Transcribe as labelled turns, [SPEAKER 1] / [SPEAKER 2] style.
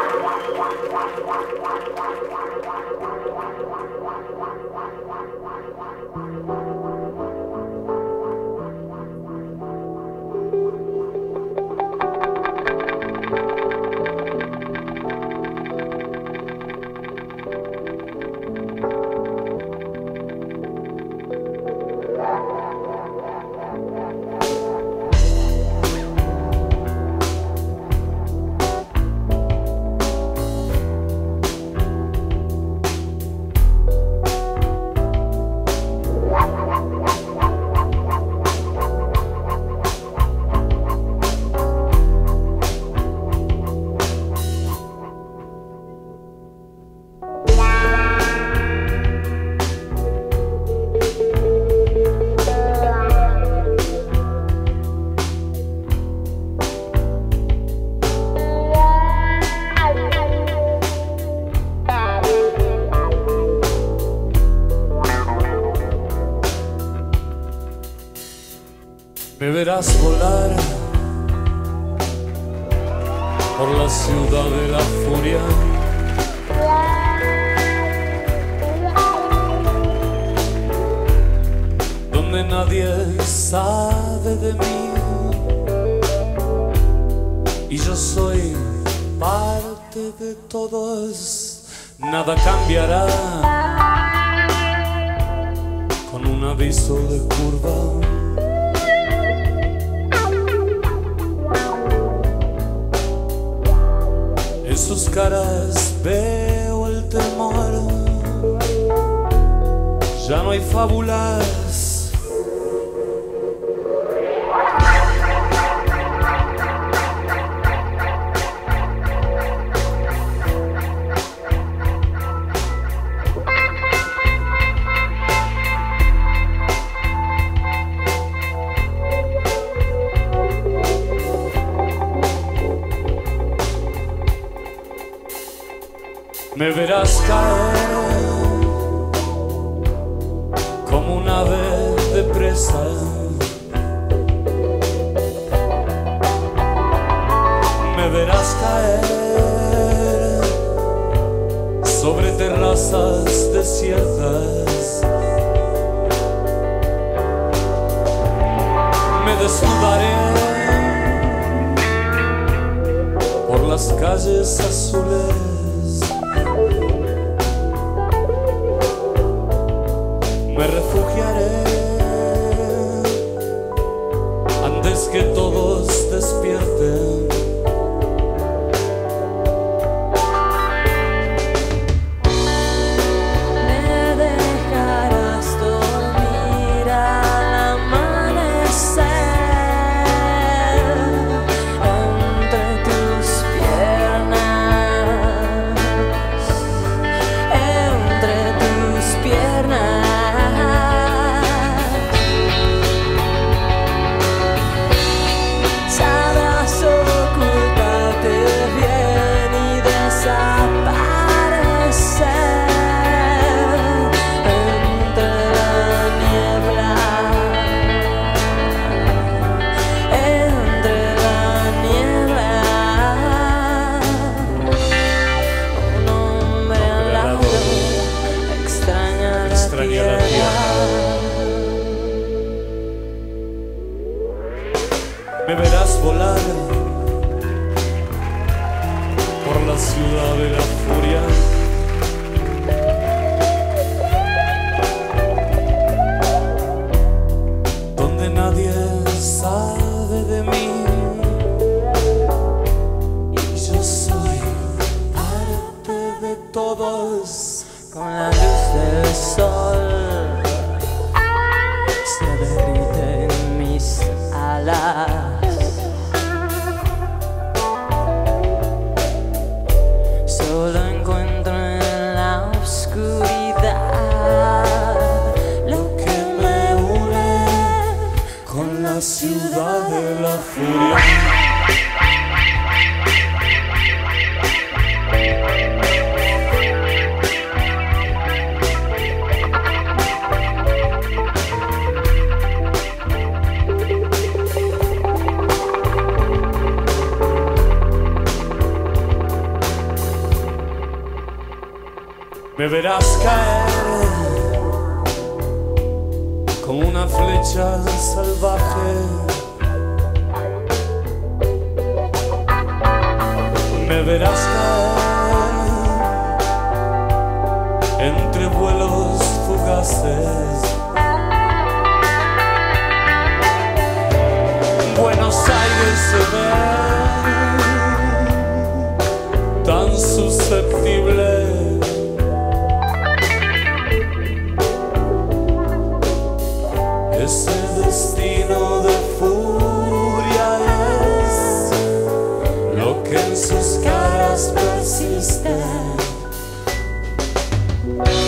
[SPEAKER 1] Me verás volar por la ciudad de la furia, donde nadie sabe de mí y yo soy parte de todos. Nada cambiará con un aviso de curva. En sus caras veo el temor, ya no hay fábulas. Me verás caer como un ave de presa, me verás caer sobre terrazas desiertas, me desnudaré por las calles azules. Me refugiaré antes que todos despierten.
[SPEAKER 2] Me dejarás dormir al amanecer entre tus piernas, entre tus piernas.
[SPEAKER 1] Me verás volar por la ciudad de la furia, donde nadie sabe de mí y yo soy parte de todos.
[SPEAKER 2] Con la luz del sol se derriten mis alas. Solo encuentro en la oscuridad
[SPEAKER 1] lo que me une con la ciudad de la furia. Me verás caer como una flecha salvaje. Me verás caer entre vuelos fugaces. Buenos Aires se ve tan susceptible. Ese destino de furia es lo que en sus caras persiste.